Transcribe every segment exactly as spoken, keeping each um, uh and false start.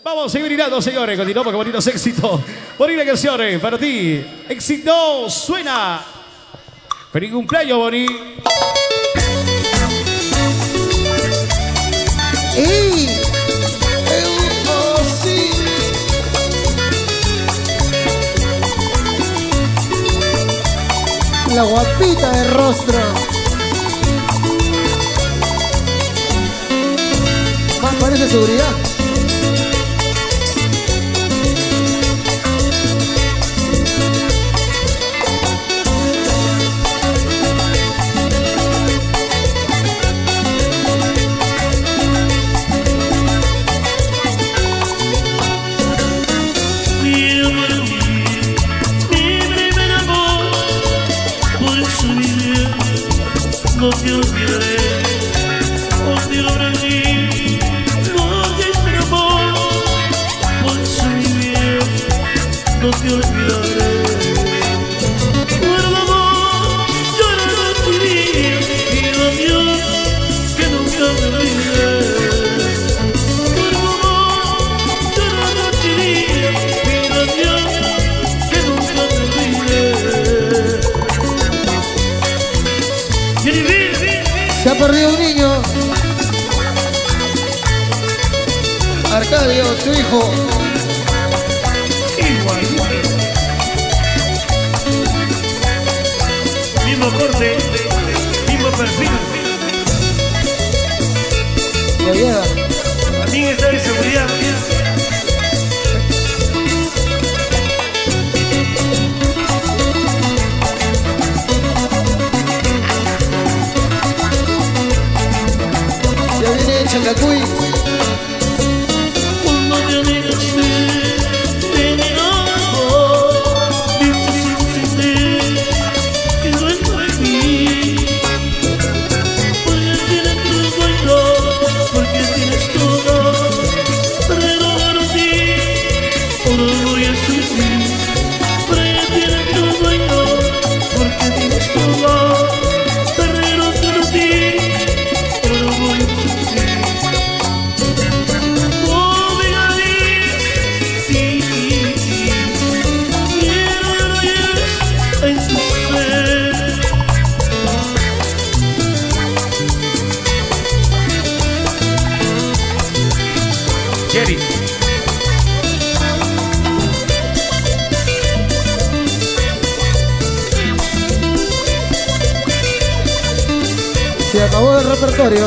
Vamos a seguir mirando, señores. Continuamos con bonitos éxitos. Bonita canciones para ti. Éxito suena. Feliz cumpleaños, Boni. ¡Ey! La guapita de rostro. Más parece seguridad. No te olvidaré, oh te abrazaré, porque es mi amor, por eso mi bien, no te olvidaré. Por amor, lloraré tu vida, pido a Dios que nunca me olvide. Por amor, lloraré tu vida, pido a Dios que nunca me olvide. Se ha perdido un niño. Arcadio, tu hijo. Igual, igual. Mismo corte, mismo perfil. Ya llega. También está de seguridad. Ya viene Changacuy. Cuando te alejaste de mi amor, dicho sin sentir que duelo en mí. Porque tienes tu dueño, porque tienes todo, pero para ti, ahora voy a sufrir. Porque tienes tu dueño, porque tienes todo, pero para ti, ahora voy a sufrir. Jerry. Se acabó el repertorio.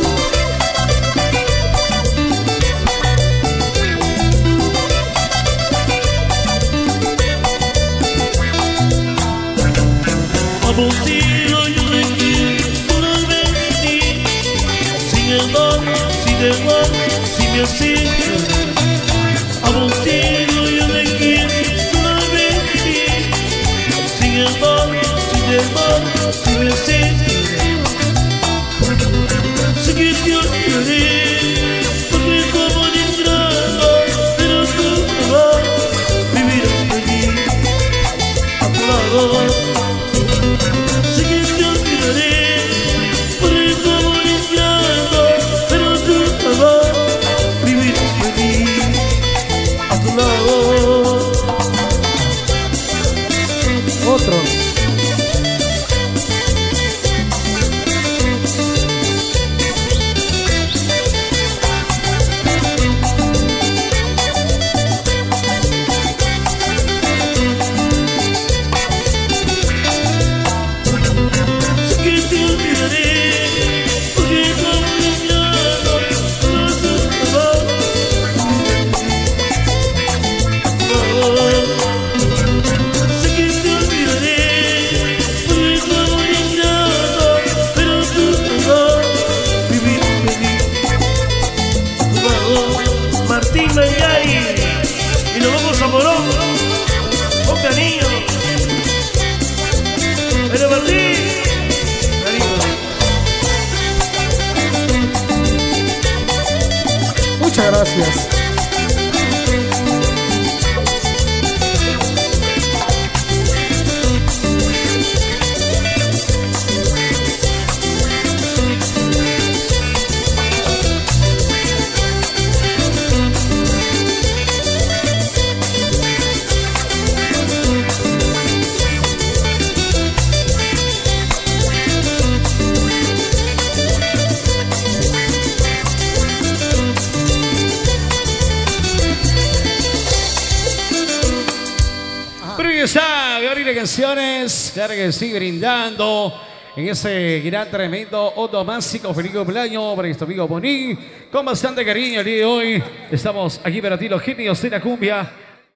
Aborrecido yo de ti, volver de ti. Sin embargo, sin embargo, si me has hecho. Aborrecido yo de ti, volver de ti. Sin embargo, sin embargo, si me has hecho. Sé que te olvidaré, porque como un ingrato, pero tú me vas, vivirás feliz a tu lado. Sé que te olvidaré, porque como un ingrato, pero tú me vas, vivirás feliz a tu lado. Otro. Martín Mayari, y nos vamos a Morón, con cariño. Pero Martín, cariño. Muchas gracias. que está, Gabriel Canciones, claro que sí, brindando en ese gran, tremendo, otomásico. Feliz cumpleaños para nuestro amigo Boní. Con bastante cariño el día de hoy. Estamos aquí para ti, los genios de la cumbia.